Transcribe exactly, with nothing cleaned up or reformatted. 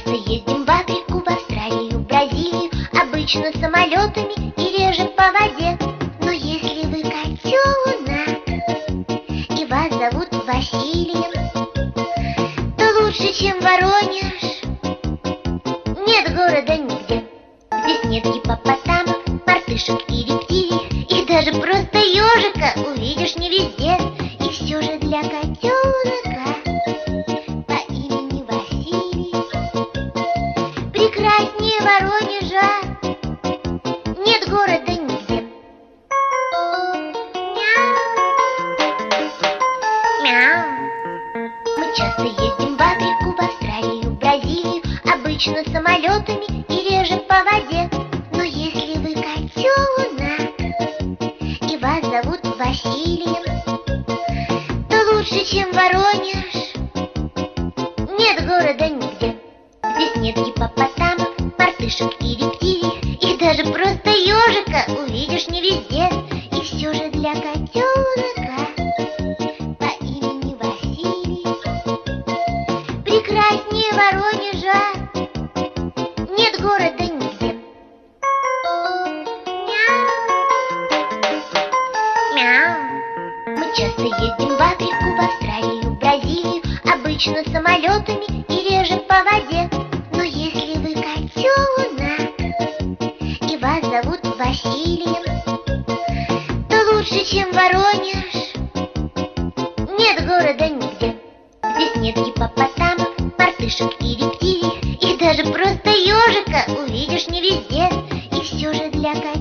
часто ездим в Африку, в Австралию, в Бразилию, обычно самолетами и реже по воде. Но если вы котенок и вас зовут Василием, то лучше, чем Воронеж, нет города нигде. Здесь нет гиппопотамов, мартышек и рептилий, и даже просто ежика увидишь не везде. И все же для котенка по имени Василий прекраснее Воронежа нет города нигде. Мяу. Мяу. Мы часто ездим в Африку, в Австралию, в Бразилию, обычно самолетами и реже по воде. Но если вы котенок и вас зовут Василием, то лучше, чем Воронеж, нет города нигде. Здесь нет гиппопотамов, мартышек и рептилий, и даже просто ежика увидишь не везде. И все же для котенка по имени Василий прекраснее Воронежа нет города нигде. Мяу. Мяу. Мы часто ездим в Африку, в Австралию, в Бразилию, обычно самолетами и реже по воде. Но если вы котенок и вас зовут Василием, то лучше, чем Воронеж, нет города нигде. Здесь нет гиппопотамов, мартышек и рептилий, и даже просто ежика увидишь не везде. И все же для котенка